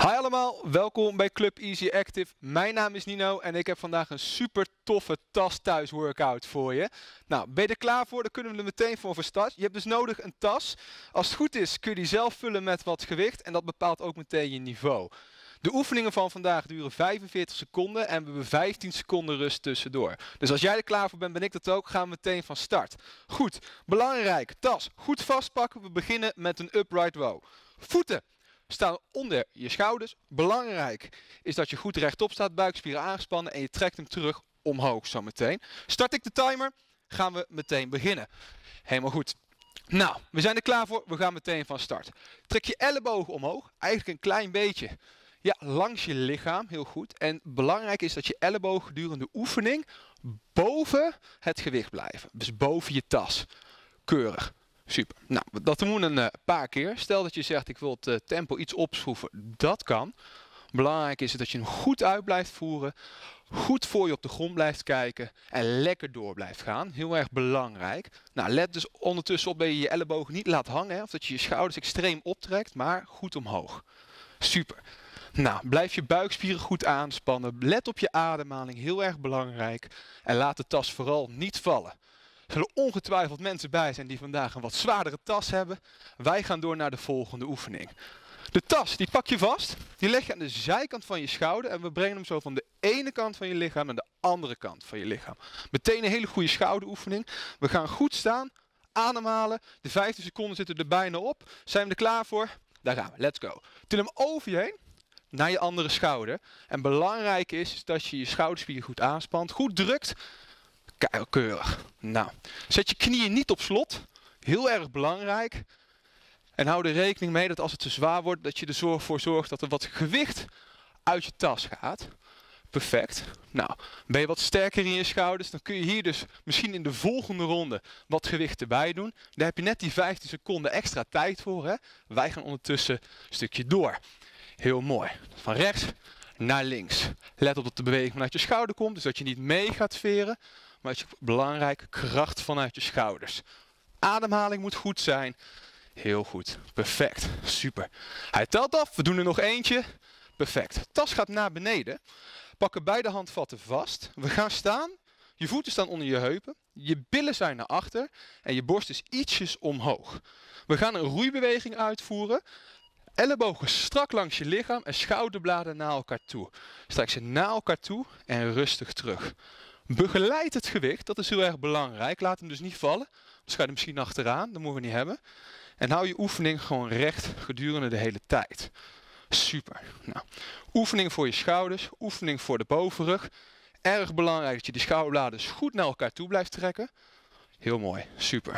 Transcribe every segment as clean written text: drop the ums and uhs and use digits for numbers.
Hi allemaal, welkom bij Club Easy Active. Mijn naam is Nino en ik heb vandaag een super toffe tas thuis workout voor je. Nou, ben je er klaar voor? Dan kunnen we er meteen voor start. Je hebt dus nodig een tas. Als het goed is kun je die zelf vullen met wat gewicht en dat bepaalt ook meteen je niveau. De oefeningen van vandaag duren 45 seconden en we hebben 15 seconden rust tussendoor. Dus als jij er klaar voor bent, ben ik dat ook. Gaan we meteen van start. Goed, belangrijk, tas goed vastpakken. We beginnen met een upright row. Voeten staan onder je schouders. Belangrijk is dat je goed rechtop staat, buikspieren aangespannen en je trekt hem terug omhoog zo meteen. Start ik de timer, gaan we meteen beginnen. Helemaal goed. Nou, we zijn er klaar voor. We gaan meteen van start. Trek je ellebogen omhoog, eigenlijk een klein beetje. Ja, langs je lichaam, heel goed. En belangrijk is dat je ellebogen gedurende de oefening boven het gewicht blijven. Dus boven je tas. Keurig. Super. Nou, dat doen we een paar keer. Stel dat je zegt ik wil het tempo iets opschroeven. Dat kan. Belangrijk is het dat je hem goed uit blijft voeren. Goed voor je op de grond blijft kijken. En lekker door blijft gaan. Heel erg belangrijk. Nou, let dus ondertussen op dat je je ellebogen niet laat hangen. Hè, of dat je je schouders extreem optrekt. Maar goed omhoog. Super. Nou, blijf je buikspieren goed aanspannen. Let op je ademhaling. Heel erg belangrijk. En laat de tas vooral niet vallen. Er zullen ongetwijfeld mensen bij zijn die vandaag een wat zwaardere tas hebben. Wij gaan door naar de volgende oefening. De tas, die pak je vast. Die leg je aan de zijkant van je schouder. En we brengen hem zo van de ene kant van je lichaam naar de andere kant van je lichaam. Meteen een hele goede schouderoefening. We gaan goed staan. Ademhalen. De 15 seconden zitten er bijna op. Zijn we er klaar voor? Daar gaan we. Let's go. Til hem over je heen. Naar je andere schouder. En belangrijk is dat je je schouderspieren goed aanspant. Goed drukt. Keurig. Nou, zet je knieën niet op slot. Heel erg belangrijk. En hou er rekening mee dat als het te zwaar wordt, dat je ervoor zorgt dat er wat gewicht uit je tas gaat. Perfect. Nou, ben je wat sterker in je schouders, dan kun je hier dus misschien in de volgende ronde wat gewicht erbij doen. Daar heb je net die 15 seconden extra tijd voor. Hè? Wij gaan ondertussen een stukje door. Heel mooi. Van rechts naar links. Let op dat de beweging vanuit je schouder komt, dus dat je niet mee gaat veren. Maar het is belangrijk, kracht vanuit je schouders. Ademhaling moet goed zijn. Heel goed. Perfect. Super. Hij telt af. We doen er nog eentje. Perfect. Tas gaat naar beneden. Pakken beide handvatten vast. We gaan staan. Je voeten staan onder je heupen. Je billen zijn naar achter. En je borst is ietsjes omhoog. We gaan een roeibeweging uitvoeren. Ellebogen strak langs je lichaam en schouderbladen naar elkaar toe. Strek ze naar elkaar toe en rustig terug. Begeleid het gewicht, dat is heel erg belangrijk. Laat hem dus niet vallen. Dus ga je er misschien achteraan, dat moeten we niet hebben. En hou je oefening gewoon recht gedurende de hele tijd. Super. Nou, oefening voor je schouders, oefening voor de bovenrug. Erg belangrijk dat je die schouderbladen goed naar elkaar toe blijft trekken. Heel mooi, super.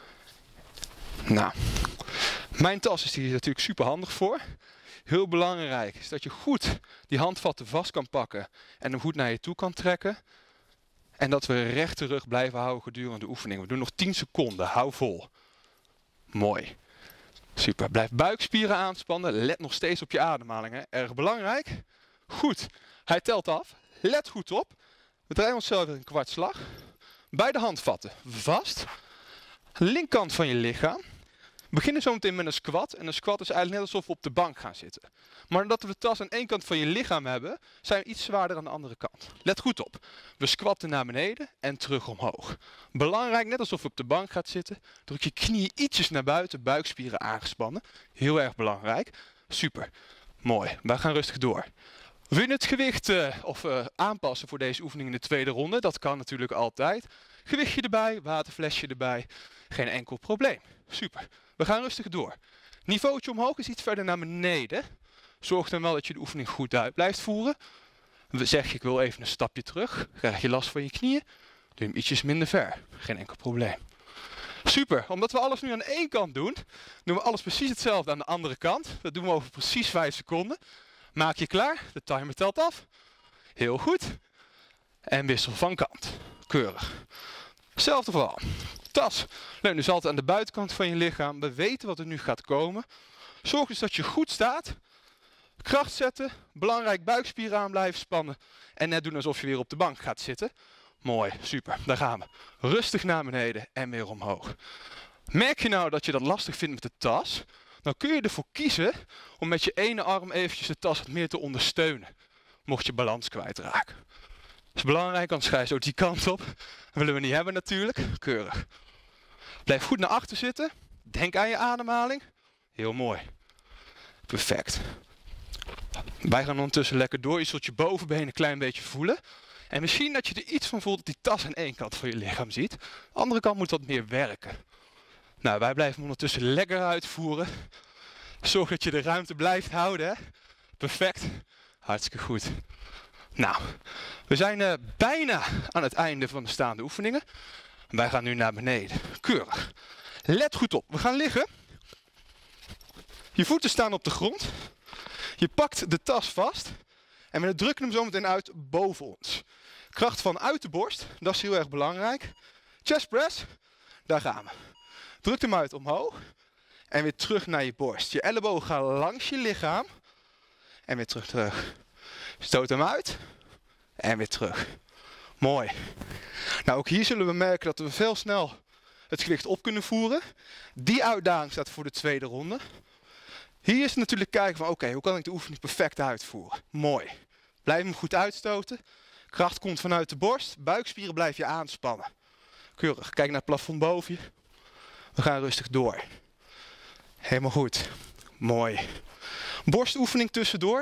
Nou, mijn tas is hier natuurlijk super handig voor. Heel belangrijk is dat je goed die handvatten vast kan pakken en hem goed naar je toe kan trekken. En dat we rechte rug blijven houden gedurende de oefening. We doen nog 10 seconden. Hou vol. Mooi. Super. Blijf buikspieren aanspannen. Let nog steeds op je ademhaling. Hè. Erg belangrijk. Goed. Hij telt af. Let goed op. We draaien onszelf weer een kwartslag. Beide handvatten vast. Linkkant van je lichaam. We beginnen zo meteen met een squat. En een squat is eigenlijk net alsof we op de bank gaan zitten. Maar omdat we de tas aan één kant van je lichaam hebben, zijn we iets zwaarder aan de andere kant. Let goed op. We squatten naar beneden en terug omhoog. Belangrijk, net alsof je op de bank gaat zitten. Druk je knieën ietsjes naar buiten, buikspieren aangespannen. Heel erg belangrijk. Super. Mooi. We gaan rustig door. Wil je het gewicht aanpassen voor deze oefening in de tweede ronde? Dat kan natuurlijk altijd. Gewichtje erbij, waterflesje erbij. Geen enkel probleem. Super. We gaan rustig door. Niveautje omhoog is iets verder naar beneden. Zorg dan wel dat je de oefening goed uit blijft voeren. Zeg je ik wil even een stapje terug. Krijg je last van je knieën. Doe je hem ietsjes minder ver. Geen enkel probleem. Super. Omdat we alles nu aan één kant doen, doen we alles precies hetzelfde aan de andere kant. Dat doen we over precies 5 seconden. Maak je klaar. De timer telt af. Heel goed. En wissel van kant. Keurig. Hetzelfde verhaal. Tas. Leun dus altijd aan de buitenkant van je lichaam. We weten wat er nu gaat komen. Zorg dus dat je goed staat. Kracht zetten. Belangrijk buikspieren aan blijven spannen. En net doen alsof je weer op de bank gaat zitten. Mooi. Super. Daar gaan we. Rustig naar beneden en weer omhoog. Merk je nou dat je dat lastig vindt met de tas? dan kun je ervoor kiezen om met je ene arm eventjes de tas wat meer te ondersteunen. Mocht je balans kwijtraken. Dat is belangrijk, anders ga je zo die kant op. Dat willen we niet hebben natuurlijk. Keurig. Blijf goed naar achter zitten. Denk aan je ademhaling. Heel mooi. Perfect. Wij gaan ondertussen lekker door. Je zult je bovenbeen een klein beetje voelen. En misschien dat je er iets van voelt dat die tas aan één kant van je lichaam ziet. De andere kant moet wat meer werken. Nou, wij blijven ondertussen lekker uitvoeren. Zorg dat je de ruimte blijft houden. Hè? Perfect. Hartstikke goed. Nou, we zijn bijna aan het einde van de staande oefeningen. Wij gaan nu naar beneden. Keurig. Let goed op. We gaan liggen. Je voeten staan op de grond. Je pakt de tas vast. En we drukken hem zo meteen uit boven ons. Kracht vanuit de borst. Dat is heel erg belangrijk. Chest press. Daar gaan we. Druk hem uit omhoog. En weer terug naar je borst. Je ellebogen gaan langs je lichaam. En weer terug. Stoot hem uit. En weer terug. Mooi. Nou, ook hier zullen we merken dat we veel snel het gewicht op kunnen voeren. Die uitdaging staat voor de tweede ronde. Hier is het natuurlijk kijken van oké, hoe kan ik de oefening perfect uitvoeren? Mooi. Blijf hem goed uitstoten. Kracht komt vanuit de borst. Buikspieren blijf je aanspannen. Keurig. Kijk naar het plafond boven je. We gaan rustig door. Helemaal goed. Mooi. Borstoefening tussendoor.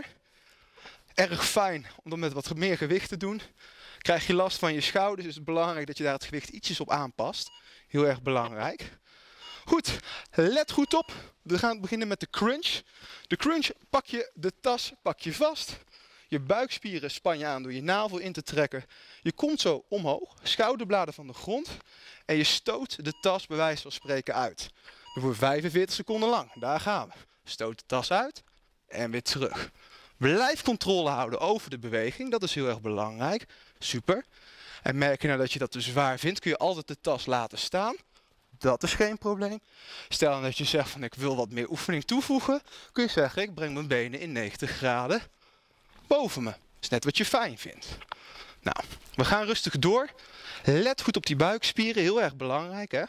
Erg fijn om dat met wat meer gewicht te doen. Krijg je last van je schouders, dus het is belangrijk dat je daar het gewicht ietsjes op aanpast. Heel erg belangrijk. Goed, let goed op. We gaan beginnen met de crunch. De crunch pak je de tas pak je vast. Je buikspieren span je aan door je navel in te trekken. Je komt zo omhoog, schouderbladen van de grond. En je stoot de tas bij wijze van spreken uit. Voor 45 seconden lang. Daar gaan we. Stoot de tas uit en weer terug. Blijf controle houden over de beweging. Dat is heel erg belangrijk. Super. En merk je nou dat je dat te zwaar vindt, kun je altijd de tas laten staan. Dat is geen probleem. Stel nou dat je zegt van ik wil wat meer oefening toevoegen. Kun je zeggen ik breng mijn benen in 90 graden boven me. Dat is net wat je fijn vindt. Nou, we gaan rustig door. Let goed op die buikspieren. Heel erg belangrijk hè.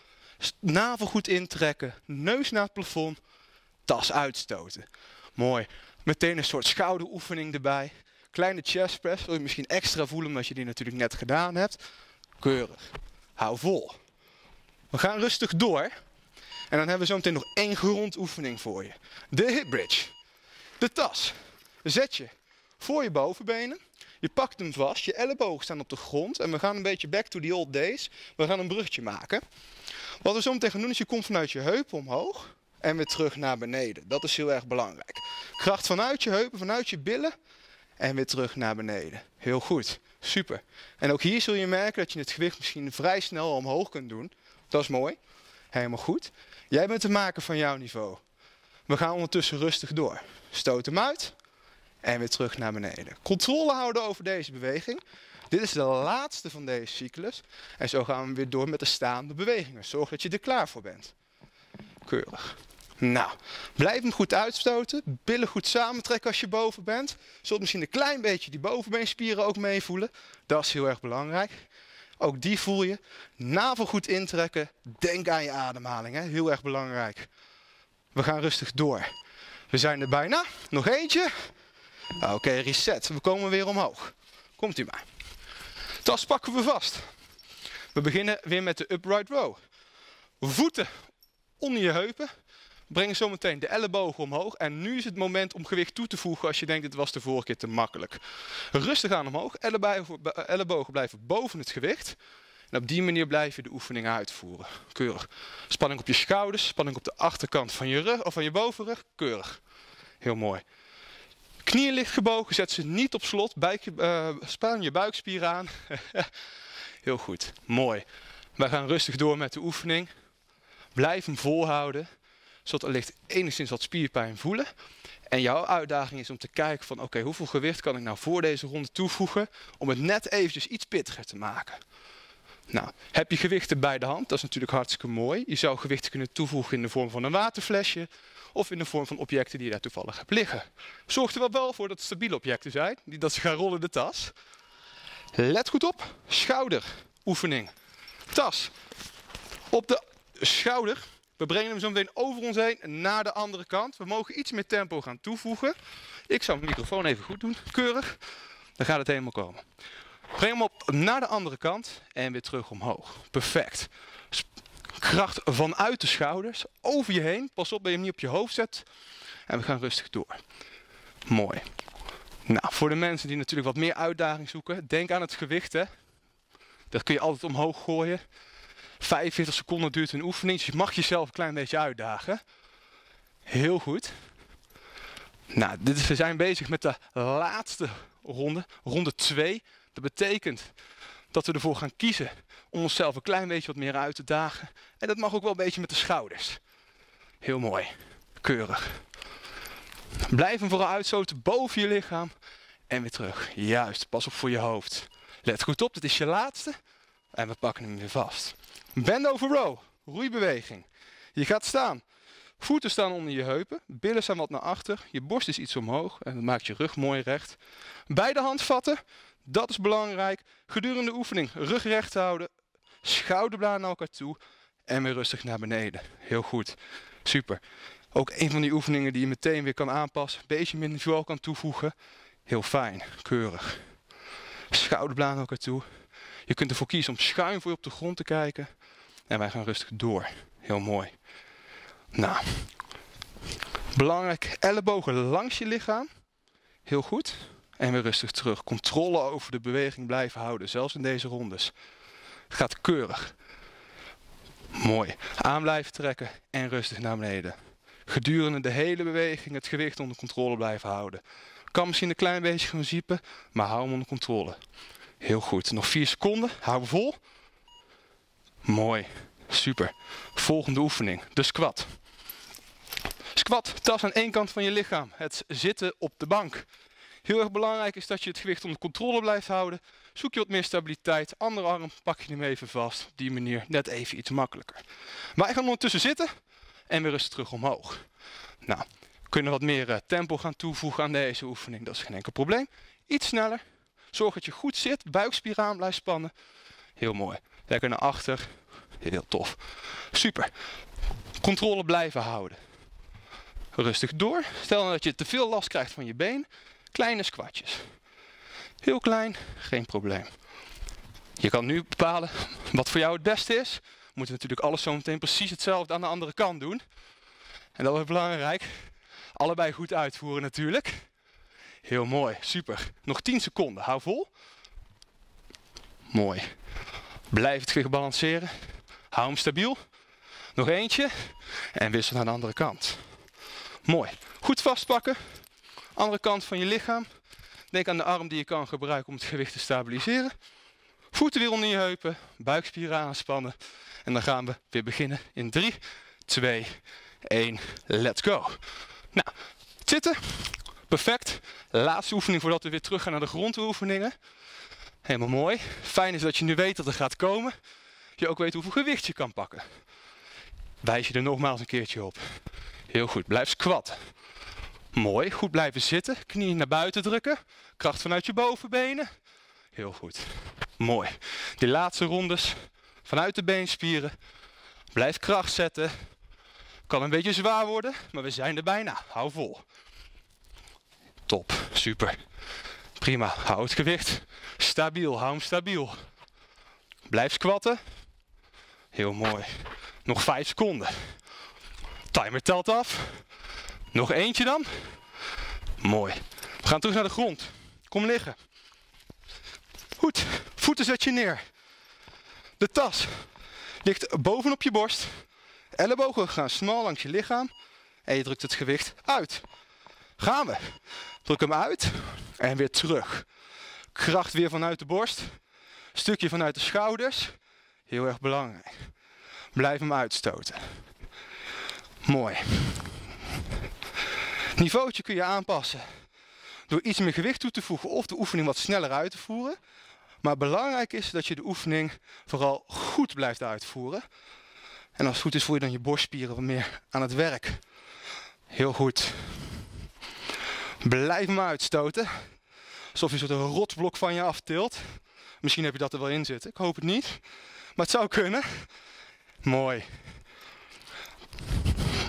Navel goed intrekken. Neus naar het plafond. Tas uitstoten. Mooi. Meteen een soort schouderoefening erbij. Kleine chest press. Wil je misschien extra voelen omdat je die natuurlijk net gedaan hebt. Keurig. Hou vol. We gaan rustig door. En dan hebben we zo meteen nog 1 grondoefening voor je. De hip bridge. De tas. Zet je voor je bovenbenen. Je pakt hem vast. Je ellebogen staan op de grond. En we gaan een beetje back to the old days. We gaan een bruggetje maken. Wat we zo meteen gaan doen is je komt vanuit je heupen omhoog. En weer terug naar beneden. Dat is heel erg belangrijk. Kracht vanuit je heupen, vanuit je billen. En weer terug naar beneden. Heel goed. Super. En ook hier zul je merken dat je het gewicht misschien vrij snel omhoog kunt doen. Dat is mooi. Helemaal goed. Jij bent de maker van jouw niveau. We gaan ondertussen rustig door. Stoot hem uit. En weer terug naar beneden. Controle houden over deze beweging. Dit is de laatste van deze cyclus. En zo gaan we weer door met de staande bewegingen. Zorg dat je er klaar voor bent. Keurig. Nou, blijf hem goed uitstoten. Billen goed samentrekken als je boven bent. Zult misschien een klein beetje die bovenbeenspieren ook meevoelen. Dat is heel erg belangrijk. Ook die voel je. Navel goed intrekken. Denk aan je ademhaling. Hè? Heel erg belangrijk. We gaan rustig door. We zijn er bijna. Nog eentje. Oké, reset. We komen weer omhoog. Komt u maar. Tas pakken we vast. We beginnen weer met de upright row. Voeten onder je heupen. Breng zo meteen de ellebogen omhoog. En nu is het moment om gewicht toe te voegen als je denkt dit was de vorige keer te makkelijk. Rustig aan omhoog. Ellebogen blijven boven het gewicht. En op die manier blijf je de oefening uitvoeren. Keurig. Spanning op je schouders. Spanning op de achterkant van je rug of van je bovenrug. Keurig. Heel mooi. Knieën licht gebogen. Zet ze niet op slot. Span je buikspieren aan. Heel goed. Mooi. Wij gaan rustig door met de oefening. Blijf hem volhouden. Zodat er ligt enigszins wat spierpijn voelen. En jouw uitdaging is om te kijken van oké, hoeveel gewicht kan ik nou voor deze ronde toevoegen. Om het net eventjes iets pittiger te maken. Nou, heb je gewichten bij de hand? Dat is natuurlijk hartstikke mooi. Je zou gewichten kunnen toevoegen in de vorm van een waterflesje. Of in de vorm van objecten die je daar toevallig hebt liggen. Zorg er wel voor dat het stabiele objecten zijn. Niet dat ze gaan rollen de tas. Let goed op. Schouderoefening. Tas. Op de schouder We brengen hem zo meteen over ons heen naar de andere kant. We mogen iets meer tempo gaan toevoegen. Ik zal mijn microfoon even goed doen, keurig. Dan gaat het helemaal komen. Breng hem op naar de andere kant en weer terug omhoog. Perfect. Kracht vanuit de schouders, over je heen. Pas op dat je hem niet op je hoofd zet. En we gaan rustig door. Mooi. Nou, voor de mensen die natuurlijk wat meer uitdaging zoeken, denk aan het gewicht, hè. Dat kun je altijd omhoog gooien. 45 seconden duurt een oefening, dus je mag jezelf een klein beetje uitdagen. Heel goed. Nou, we zijn bezig met de laatste ronde, ronde 2. Dat betekent dat we ervoor gaan kiezen om onszelf een klein beetje wat meer uit te dagen. En dat mag ook wel een beetje met de schouders. Heel mooi. Keurig. Blijf hem vooral uitstoten boven je lichaam. En weer terug. Juist, pas op voor je hoofd. Let goed op, dit is je laatste. En we pakken hem weer vast. Bend over row. Roeibeweging. Je gaat staan. Voeten staan onder je heupen. Billen staan wat naar achter. Je borst is iets omhoog. En dat maakt je rug mooi recht. Beide handvatten. Dat is belangrijk. Gedurende de oefening rug recht houden. Schouderbladen naar elkaar toe. En weer rustig naar beneden. Heel goed. Super. Ook een van die oefeningen die je meteen weer kan aanpassen. Een beetje minder niveau kan toevoegen. Heel fijn. Keurig. Schouderbladen naar elkaar toe. Je kunt ervoor kiezen om schuin voor je op de grond te kijken. En wij gaan rustig door. Heel mooi. Nou. Belangrijk. Ellebogen langs je lichaam. Heel goed. En weer rustig terug. Controle over de beweging blijven houden. Zelfs in deze rondes. Het gaat keurig. Mooi. Aan blijven trekken. En rustig naar beneden. Gedurende de hele beweging het gewicht onder controle blijven houden. Kan misschien een klein beetje gaan ziepen. Maar hou hem onder controle. Heel goed. Nog 4 seconden. Hou vol. Mooi. Super. Volgende oefening. De squat. Squat. Tas aan één kant van je lichaam. Het zitten op de bank. Heel erg belangrijk is dat je het gewicht onder controle blijft houden. Zoek je wat meer stabiliteit. Andere arm pak je hem even vast. Op die manier net even iets makkelijker. Wij gaan ondertussen zitten. En weer rustig terug omhoog. Nou, we kunnen wat meer tempo gaan toevoegen aan deze oefening. Dat is geen enkel probleem. Iets sneller. Zorg dat je goed zit. Buikspieren aan blijft spannen. Heel mooi. Lekker naar achter. Heel tof. Super. Controle blijven houden. Rustig door. Stel nou dat je te veel last krijgt van je been. Kleine squatjes. Heel klein. Geen probleem. Je kan nu bepalen wat voor jou het beste is. We moeten natuurlijk alles zo meteen precies hetzelfde aan de andere kant doen. En dat is belangrijk. Allebei goed uitvoeren natuurlijk. Heel mooi. Super. Nog 10 seconden. Hou vol. Mooi. Blijf het gewicht balanceren. Hou hem stabiel. Nog eentje. En wissel naar de andere kant. Mooi. Goed vastpakken. Andere kant van je lichaam. Denk aan de arm die je kan gebruiken om het gewicht te stabiliseren. Voeten weer onder je heupen. Buikspieren aanspannen. En dan gaan we weer beginnen in 3, 2, 1. Let's go. Nou, zitten. Perfect. Laatste oefening voordat we weer terug gaan naar de grondoefeningen. Helemaal mooi. Fijn is dat je nu weet dat er gaat komen. Je ook weet hoeveel gewicht je kan pakken. Wijs je er nogmaals een keertje op. Heel goed. Blijf squatten. Mooi. Goed blijven zitten. Knieën naar buiten drukken. Kracht vanuit je bovenbenen. Heel goed. Mooi. Die laatste rondes. Vanuit de beenspieren. Blijf kracht zetten. Kan een beetje zwaar worden. Maar we zijn er bijna. Hou vol. Top. Super. Prima. Hou het gewicht stabiel. Hou hem stabiel. Blijf squatten. Heel mooi. Nog 5 seconden. Timer telt af. Nog eentje dan. Mooi. We gaan terug naar de grond. Kom liggen. Goed. Voeten zet je neer. De tas ligt bovenop je borst. Ellebogen gaan smal langs je lichaam. En je drukt het gewicht uit. Gaan we. Druk hem uit. En weer terug. Kracht weer vanuit de borst. Stukje vanuit de schouders. Heel erg belangrijk. Blijf hem uitstoten. Mooi. Niveautje kun je aanpassen. Door iets meer gewicht toe te voegen of de oefening wat sneller uit te voeren. Maar belangrijk is dat je de oefening vooral goed blijft uitvoeren. En als het goed is voel je dan je borstspieren wat meer aan het werk. Heel goed. Blijf hem uitstoten. Alsof je een soort rotsblok van je aftilt. Misschien heb je dat er wel in zitten. Ik hoop het niet. Maar het zou kunnen. Mooi.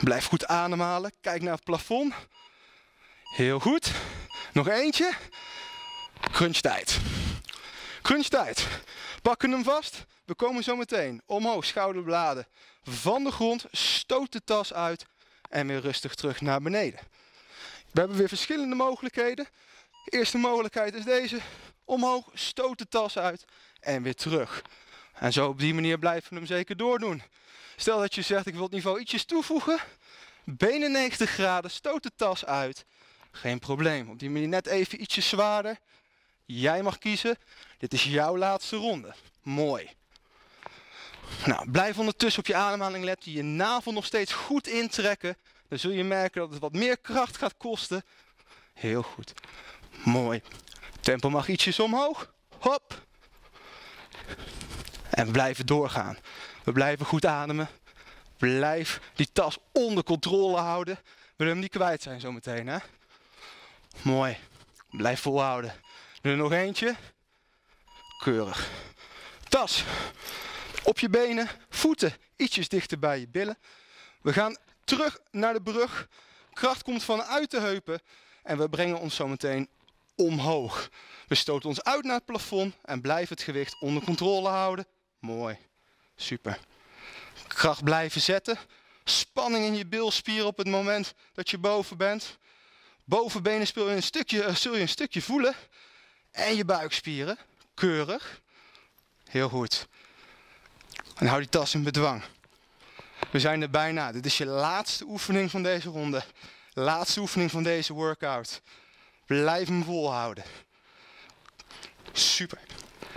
Blijf goed ademhalen. Kijk naar het plafond. Heel goed. Nog eentje. Crunchtijd. Crunchtijd. Pakken hem vast. We komen zo meteen omhoog, schouderbladen van de grond. Stoot de tas uit en weer rustig terug naar beneden. We hebben weer verschillende mogelijkheden. De eerste mogelijkheid is deze. Omhoog, stoot de tas uit en weer terug. En zo op die manier blijven we hem zeker doordoen. Stel dat je zegt, ik wil het niveau ietsjes toevoegen. Benen 90 graden, stoot de tas uit. Geen probleem. Op die manier net even ietsje zwaarder. Jij mag kiezen. Dit is jouw laatste ronde. Mooi. Nou, blijf ondertussen op je ademhaling letten. Je navel nog steeds goed intrekken. Dan zul je merken dat het wat meer kracht gaat kosten. Heel goed. Mooi. Tempo mag ietsjes omhoog. Hop. En we blijven doorgaan. We blijven goed ademen. Blijf die tas onder controle houden. We willen hem niet kwijt zijn zometeen, hè? Mooi. Blijf volhouden. Doe er nog eentje. Keurig. Tas. Op je benen. Voeten ietsjes dichter bij je billen. We gaan terug naar de brug. Kracht komt vanuit de heupen. En we brengen ons zometeen omhoog. We stoten ons uit naar het plafond. En blijven het gewicht onder controle houden. Mooi. Super. Kracht blijven zetten. Spanning in je bilspieren op het moment dat je boven bent. Bovenbenen zul je een stukje voelen. En je buikspieren. Keurig. Heel goed. En hou die tas in bedwang. We zijn er bijna. Dit is je laatste oefening van deze ronde. Laatste oefening van deze workout. Blijf hem volhouden. Super.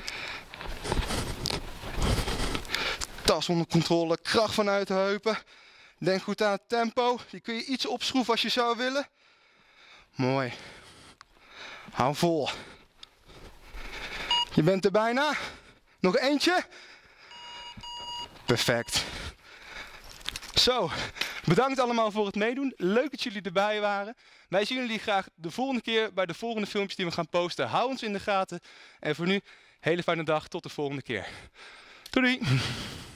Tas onder controle. Kracht vanuit de heupen. Denk goed aan het tempo. Die kun je iets opschroeven als je zou willen. Mooi. Hou vol. Je bent er bijna. Nog eentje. Perfect. Zo, bedankt allemaal voor het meedoen. Leuk dat jullie erbij waren. Wij zien jullie graag de volgende keer bij de volgende filmpjes die we gaan posten. Hou ons in de gaten. En voor nu, hele fijne dag. Tot de volgende keer. Doei!